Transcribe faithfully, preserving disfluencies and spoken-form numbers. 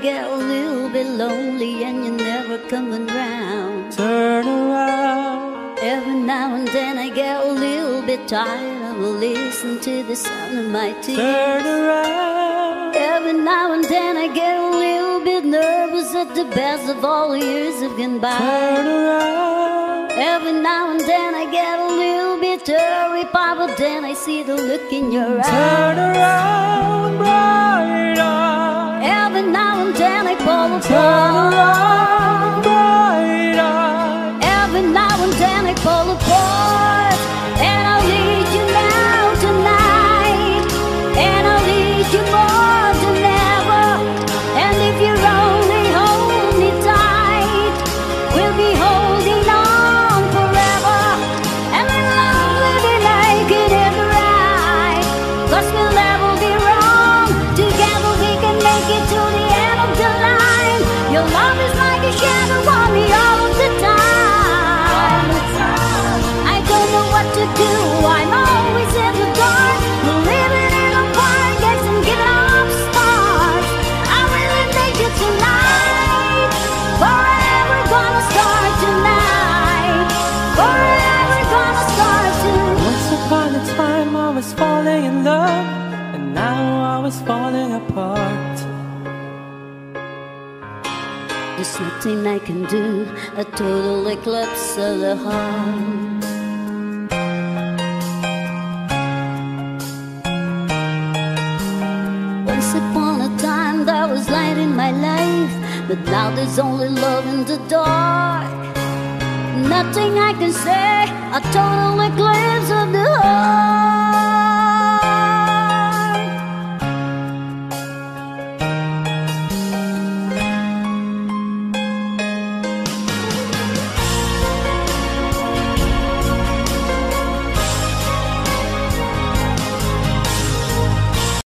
get a little bit lonely and you're never coming round. Turn around. Every now and then I get a little bit tired. I will listen to the sound of my tears. Turn around. Every now and then I get a little bit nervous that the best of all the years have gone by. Turn around. Every now and then I get a little bit worried, but then I see the look in your eyes. Turn around, bright eyes. Every now and then I fall apart. Turn around, bright eyes. Every now and then I fall apart. And I'll need you now tonight. And I'll need you more than ever. And if you only hold me tight, we'll be holding on forever. And when love will be naked and right, 'cause we'll never be wrong. Together we can make it to the end of the line. Your love is like a shadow on me all of the time. I don't know what to do, I'm always in the dark. Living in a quiet guess and giving up stars. I really need you tonight. Forever gonna start tonight. Forever gonna start tonight. Once upon a time I was falling in love, and now I was falling apart. There's nothing I can do, a total eclipse of the heart. Once upon a time there was light in my life, but now there's only love in the dark. Nothing I can say, a total eclipse of the heart.